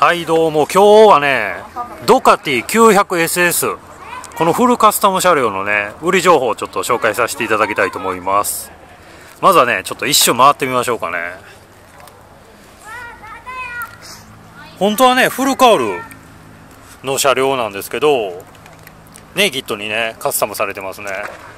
はいどうも、今日はねドカティ 900SS このフルカスタム車両のね売り情報をちょっと紹介させていただきたいと思います。まずはねちょっと一周回ってみましょうかね。本当はねフルカウルの車両なんですけどネイキッドにねカスタムされてますね。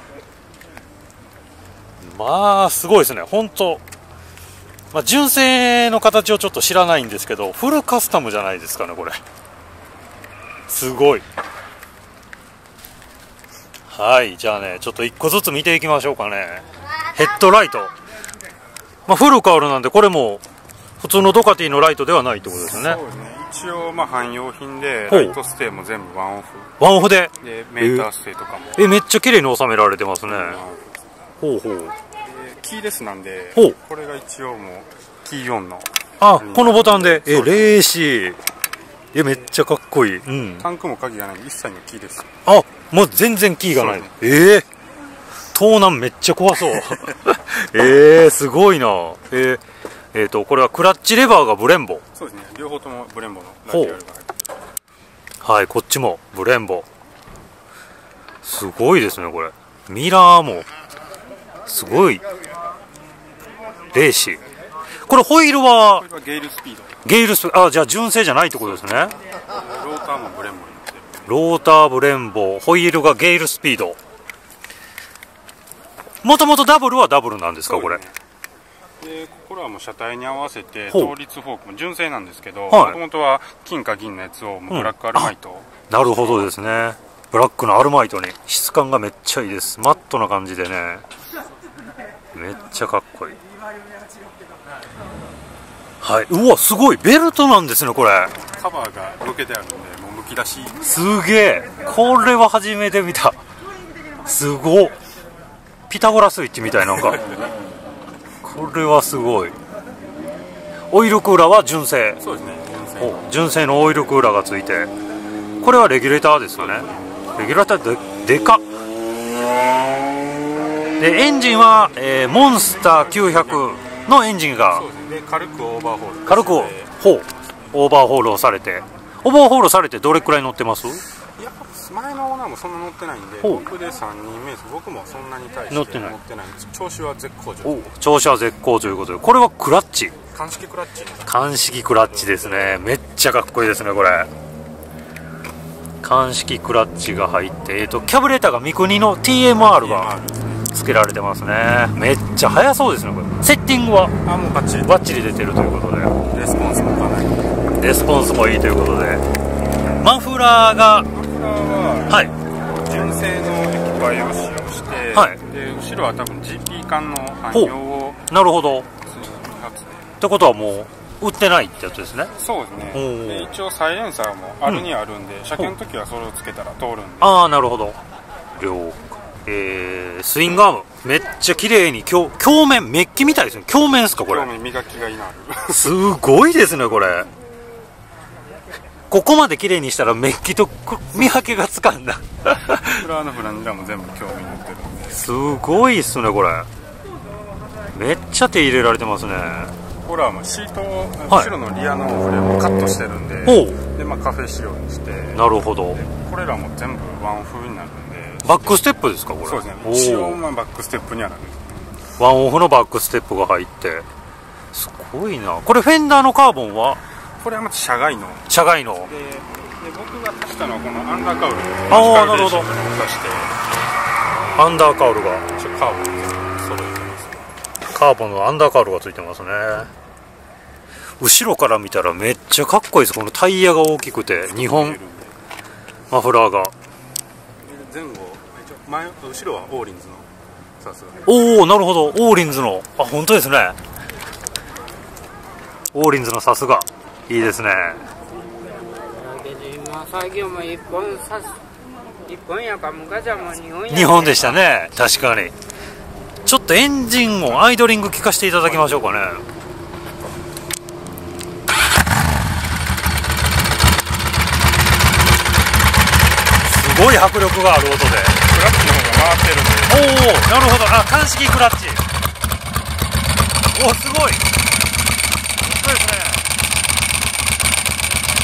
まあすごいですね本当。純正の形をちょっと知らないんですけどフルカスタムじゃないですかねこれ。すごい。はいじゃあねちょっと1個ずつ見ていきましょうかね。ヘッドライト、フルカウルなんでこれも普通のドカティのライトではないってことですね。 そうですね、一応汎用品でライトステも全部ワンオフ。 ワンオフでメーターステとかもめっちゃ綺麗に収められてますね。ほうほう。 キーレスなんでほう、 これが一応もうキーオンのこのボタンでレーシーめっちゃかっこいい。 タンクも鍵がないんで一切のキーレス。 もう全然キーがない。盗難めっちゃ怖そうすごいな。これはクラッチレバーがブレンボ。 そうですね、両方ともブレンボのラジアルが入ってる。 はいこっちもブレンボ。すごいですねこれ。ミラーもすごいレーシー。これホイールはゲイルスピード。 ゲイルスじゃあ純正じゃないってことですね。 ローターもブレンボになってる。 ローターブレンボ、ホイールがゲイルスピード。もともとダブルはダブルなんですかこれ。 でこれはもう車体に合わせて倒立フォークも純正なんですけど、もともとは金か銀のやつをブラックアルマイト、 なるほどですね。ブラックのアルマイトに質感がめっちゃいいです。マットな感じでねめっちゃかっこいい。はい、うわすごいベルトなんですねこれ。 カバーが抜けてあるんでもうむき出し。 すげえ、これは初めて見た。すごっ、ピタゴラスイッチみたいなんかこれはすごい。オイルクーラーは純正。 そうですね、 純正のオイルクーラーがついて、これはレギュレーターですよね。レギュレーターでかっ。でエンジンは、モンスター900のエンジンが軽くオーバーホール。 軽くオーバーホールをされて、オーバーホールされてどれくらい乗ってます？ いや前のオーナーもそんな乗ってないんで、僕で3人目です。僕もそんなに対して乗ってないんです。調子は絶好調。 調子は絶好ということで、これはクラッチ、 鑑識クラッチ。 鑑識クラッチですね。めっちゃかっこいいですねこれ。鑑識クラッチが入って、キャブレーターが三国の TMR が付けられてますね。めっちゃ速そうですねこれ。セッティングはもうバッチリ出てるということで、 レスポンスもかなり、 レスポンスもいいということで、マフラーが純正の液媒を使用して、で後ろは多分 GP 管の汎用を。 なるほど。ってことはもう売ってないってやつですね。 そうですね。で一応サイレンサーもあるにはあるんで、車検の時はそれをつけたら通るんで。 なるほど。了解。スイングアームめっちゃ綺麗に鏡面メッキみたいですね。鏡面ですかこれ。 鏡面磨きがいいなるすごいですねこれ。ここまで綺麗にしたらメッキと見分けがつかんだフラーのフランジャーも全部鏡面になってるんで。 すごいっすねこれ。めっちゃ手入れられてますね。 これはシートを後ろのリアのフレームをカットしてるんで、でカフェ仕様にして。 なるほど。これらも全部ワンオフになるんで。 バックステップですかこれ。 そうですね、一応バックステップにはなる。 ワンオフのバックステップが入って、すごいな。これフェンダーのカーボンはこれはまた車外の。 で僕が足したのはこのアンダーカウル。 なるほど。アンダーカウルがカーボン揃えてます。 カーボンのアンダーカウルがついてますね。後ろから見たらめっちゃかっこいいです。このタイヤが大きくて2本マフラーが。 前後後ろはオーリンズのさすが。 なるほど。オーリンズの本当ですね。オーリンズのさすがいいですね。日本でしたね。確かに。ちょっとエンジンをアイドリング聞かせていただきましょうかね。すごい迫力がある音で。クラッチの方が回ってるんで。 なるほど。鑑識クラッチ。すごい。そうですね。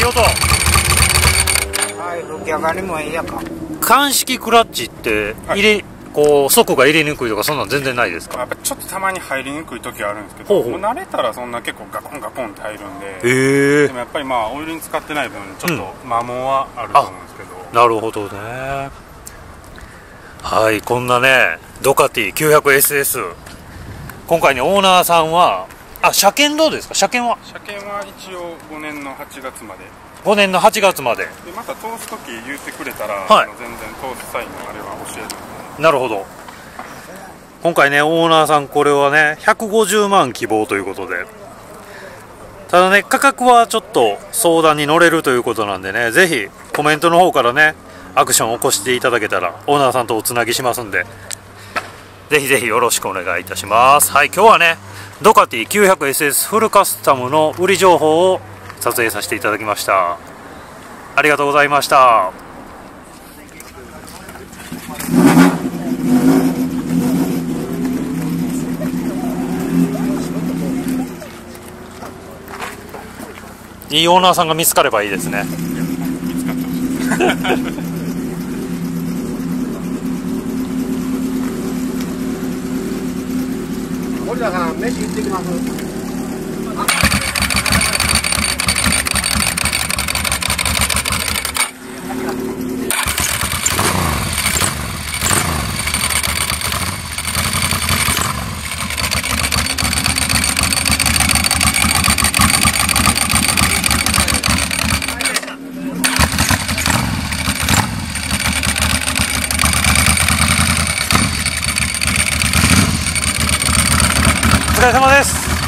ほど。 はい、浮き上がりもいいやか。 鑑識クラッチってこう速が入れにくいとかそんなん全然ないですか？ やっぱちょっとたまに入りにくい時はあるんですけど、もう慣れたらそんな結構ガコンガコンって入るんで、でもやっぱりまあオイルに使ってない分ちょっと摩耗はあると思うんですけど、 なるほどね。はい、こんなねドカティ 900SS、 今回ねオーナーさんは車検どうですか？車検は一応5年の8月まで。 5年の8月まで。 でまた通す時言ってくれたら、 はい、 全然通す際のあれは教える。 なるほど。今回ねオーナーさんこれはね150万希望ということで、ただね価格はちょっと相談に乗れるということなんでね、ぜひコメントの方からねアクションを起こしていただけたらオーナーさんとおつなぎしますんで、ぜひぜひよろしくお願いいたします。はい、今日はねドカティ 900SS フルカスタムの売り情報を撮影させていただきました。ありがとうございました。いいオーナーさんが見つかればいいですね。 見つかってほしい。 森田さん、飯行ってきます。 お疲れ様です。